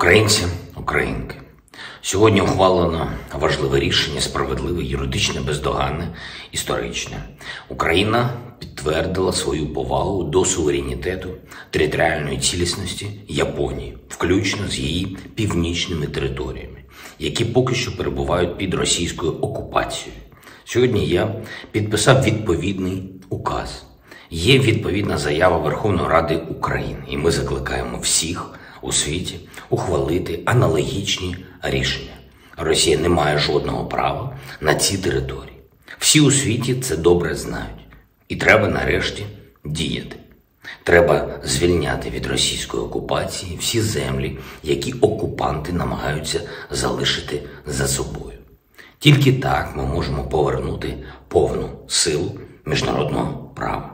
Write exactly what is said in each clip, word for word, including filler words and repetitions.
Українці, українки, сьогодні ухвалено важливе рішення, справедливе, юридичне, бездоганне, історичне. Україна підтвердила свою повагу до суверенітету, територіальної цілісності Японії, включно з її північними територіями, які поки що перебувають під російською окупацією. Сьогодні я підписав відповідний указ. Є відповідна заява Верховної Ради України, і ми закликаємо всіх у світі ухвалити аналогічні рішення. Росія не має жодного права на ці території. Всі у світі це добре знають. І треба нарешті діяти. Треба звільняти від російської окупації всі землі, які окупанти намагаються залишити за собою. Тільки так ми можемо повернути повну силу міжнародного права.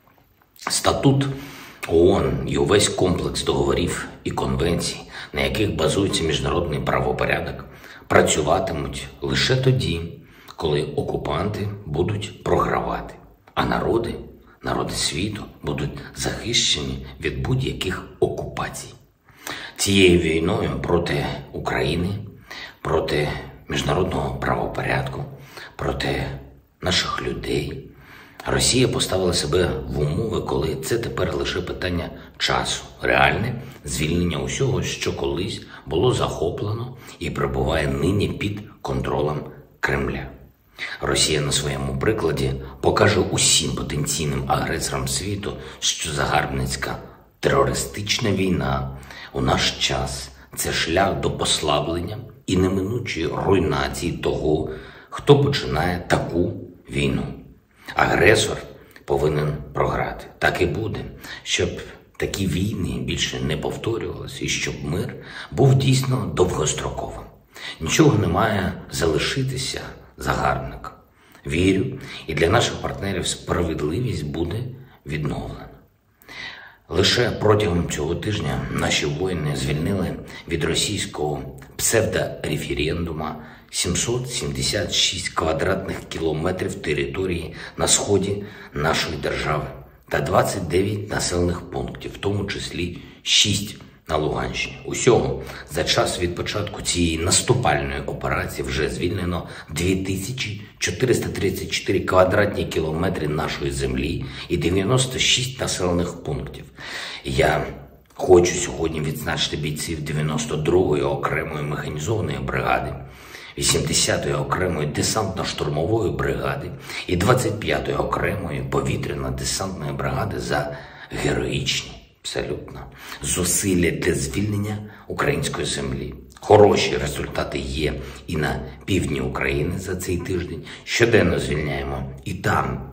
Статут ООН і увесь комплекс договорів і конвенцій, на яких базується міжнародний правопорядок, працюватимуть лише тоді, коли окупанти будуть програвати, а народи, народи світу будуть захищені від будь-яких окупацій. Цією війною проти України, проти міжнародного правопорядку, проти наших людей Росія поставила себе в умови, коли це тепер лише питання часу, реальне звільнення усього, що колись було захоплено і перебуває нині під контролем Кремля. Росія на своєму прикладі покаже усім потенційним агресорам світу, що загарбницька терористична війна у наш час – це шлях до послаблення і неминучої руйнації того, хто починає таку війну. Агресор повинен програти. Так і буде, щоб такі війни більше не повторювалися і щоб мир був дійсно довгостроковим. Нічого не має залишитися загарбником. Вірю, і для наших партнерів справедливість буде відновлена. Лише протягом цього тижня наші воїни звільнили від російського псевдореферендума сімсот сімдесят шість квадратних кілометрів території на сході нашої держави та двадцять дев'ять населених пунктів, в тому числі шість на Луганщині. Усього за час від початку цієї наступальної операції вже звільнено дві тисячі чотириста тридцять чотири квадратні кілометри нашої землі і дев'яносто шість населених пунктів. Я хочу сьогодні відзначити бійців дев'яносто другої окремої механізованої бригади, вісімдесятої окремої десантно-штурмової бригади і двадцять п'ятої окремої повітряно-десантної бригади за героїчні, абсолютно, зусилля для звільнення української землі. Хороші результати є і на півдні України за цей тиждень. Щоденно звільняємо і там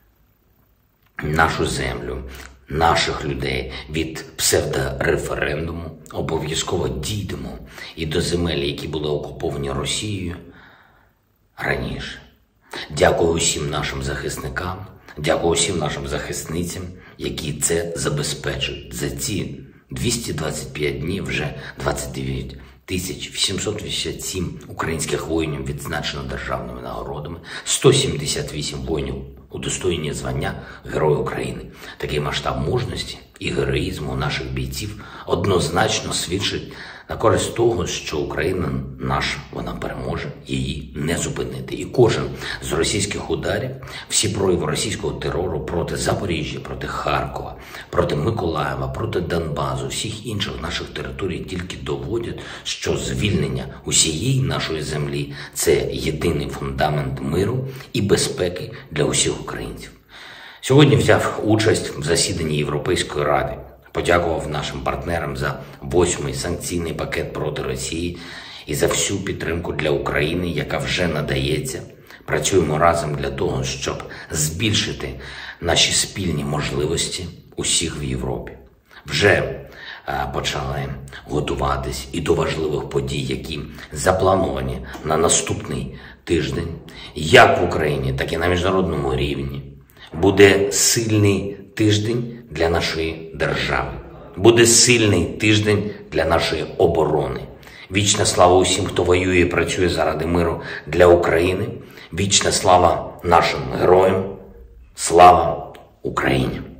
нашу землю, наших людей від псевдореферендуму. Обов'язково дійдемо і до земель, які були окуповані Росією раніше. Дякую усім нашим захисникам, дякую усім нашим захисницям, які це забезпечують. За ці двісті двадцять п'ять днів вже двадцять дев'ять тисяч сімсот вісімдесят сім українських воїнів відзначено державними нагородами, сто сімдесят вісім воїнів удостоєні звання Герой України. Такий масштаб мужності і героїзму наших бійців однозначно свідчить на користь того, що Україна наша, вона переможе, її не зупинити. І кожен з російських ударів, всі прояви російського терору проти Запоріжжя, проти Харкова, проти Миколаєва, проти Донбасу, всіх інших наших територій тільки доводять, що звільнення усієї нашої землі – це єдиний фундамент миру і безпеки для усіх українців. Сьогодні взяв участь в засіданні Європейської Ради. Подякував нашим партнерам за восьмий санкційний пакет проти Росії і за всю підтримку для України, яка вже надається. Працюємо разом для того, щоб збільшити наші спільні можливості усіх в Європі. Вже а, почали готуватись і до важливих подій, які заплановані на наступний тиждень, як в Україні, так і на міжнародному рівні. Буде сильний тиждень для нашої держави. Буде сильний тиждень для нашої оборони. Вічна слава усім, хто воює і працює заради миру для України. Вічна слава нашим героям. Слава Україні!